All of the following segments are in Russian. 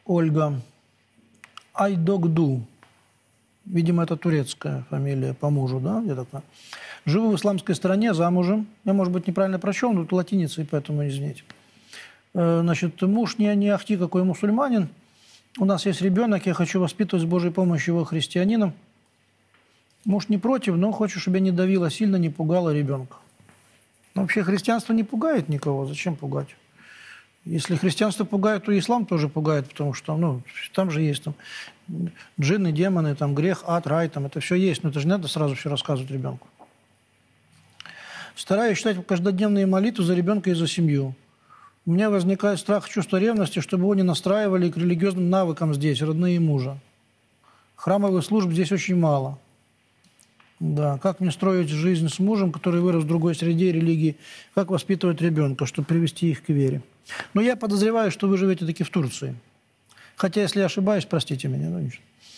Ольга. Айдогду. Видимо, это турецкая фамилия по мужу, да? Я так понимаю. Живу в исламской стране, замужем. Я, может быть, неправильно прочел, но это латиница, и поэтому извините. Значит, муж не ахти какой мусульманин. У нас есть ребенок, я хочу воспитывать с Божьей помощью его христианином. Муж не против, но хочет, чтобы я не давила сильно, не пугала ребенка. Вообще христианство не пугает никого. Зачем пугать? Если христианство пугает, то ислам тоже пугает, потому что там же есть джинны, демоны, грех, ад, рай, это все есть. Но это же не надо сразу все рассказывать ребенку. Стараюсь читать каждодневные молитвы за ребенка и за семью. У меня возникает страх, чувство ревности, чтобы его не настраивали к религиозным навыкам здесь, родные мужа. Храмовых служб здесь очень мало. Да, как мне строить жизнь с мужем, который вырос в другой среде и религии? Как воспитывать ребенка, чтобы привести их к вере? Но я подозреваю, что вы живете таки в Турции. Хотя, если я ошибаюсь, простите меня.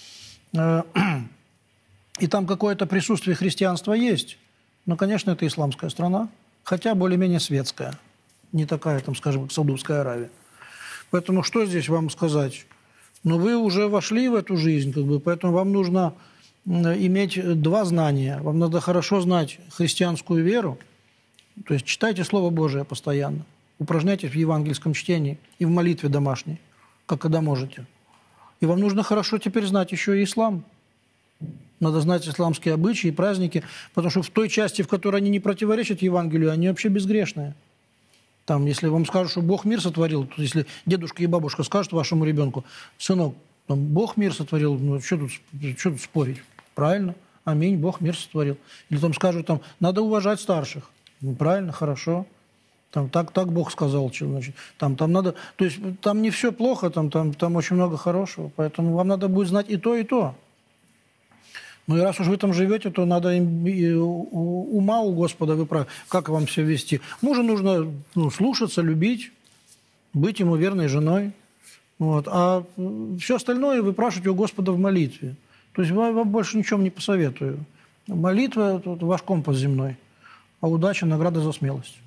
И там какое-то присутствие христианства есть. Но, конечно, это исламская страна, хотя более-менее светская. Не такая, скажем, как Саудовская Аравия. Поэтому что здесь вам сказать? Но вы уже вошли в эту жизнь, поэтому вам нужно иметь два знания. Вам надо хорошо знать христианскую веру, то есть читайте Слово Божие постоянно, упражняйтесь в евангельском чтении и в молитве домашней, как когда можете. И вам нужно хорошо теперь знать еще и ислам. Надо знать исламские обычаи и праздники, потому что в той части, в которой они не противоречат Евангелию, они вообще безгрешные. Если вам скажут, что Бог мир сотворил, то если дедушка и бабушка скажут вашему ребенку: сынок, Бог мир сотворил, что тут спорить? Правильно, аминь, Бог мир сотворил. Или скажут, надо уважать старших. Правильно, хорошо. Так Бог сказал. Значит, надо, то есть там не все плохо, там очень много хорошего. Поэтому вам надо будет знать и то, и то. Ну и раз уж вы там живете, то надо ума у Господа, как вам все вести. Мужа нужно слушаться, любить, быть ему верной женой. А все остальное выпрашивать у Господа в молитве. То есть вам больше ничем не посоветую. Молитва – это ваш компас земной, а удача – награда за смелость.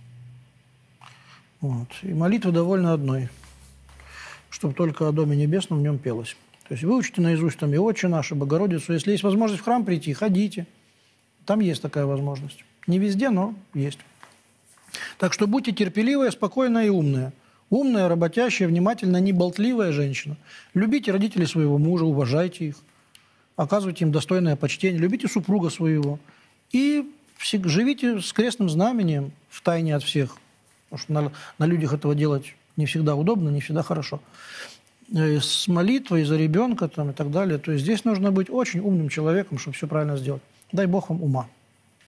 И молитва довольно одной, чтобы только о Доме Небесном в нем пелось. То есть выучите наизусть и «Отче наш», и «Богородицу». Если есть возможность в храм прийти, ходите. Там есть такая возможность. Не везде, но есть. Так что будьте терпеливая, спокойная и умная. Умная, работящая, внимательная, неболтливая женщина. Любите родителей своего мужа, уважайте их. Оказывайте им достойное почтение. Любите супруга своего. И живите с крестным знамением в тайне от всех. Потому что на людях этого делать не всегда удобно, не всегда хорошо. С молитвой за ребенка и так далее. То есть здесь нужно быть очень умным человеком, чтобы все правильно сделать. Дай Бог вам ума.